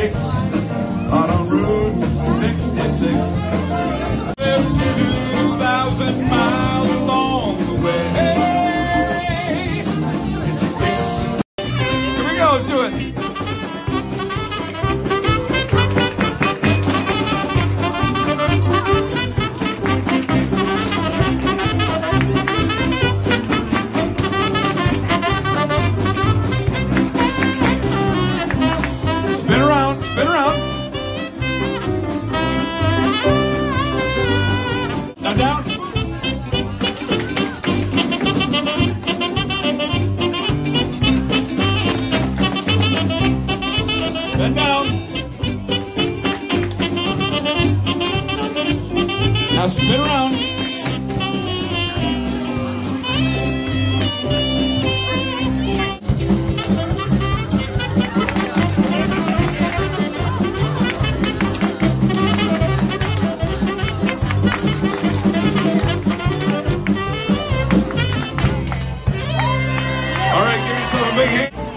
kicks out on Route 66. 2,000 miles along the way. Here we go, let's do it. Spin around, spin around. Now down. Then down. Now spin around. All right, give yourself a big hand.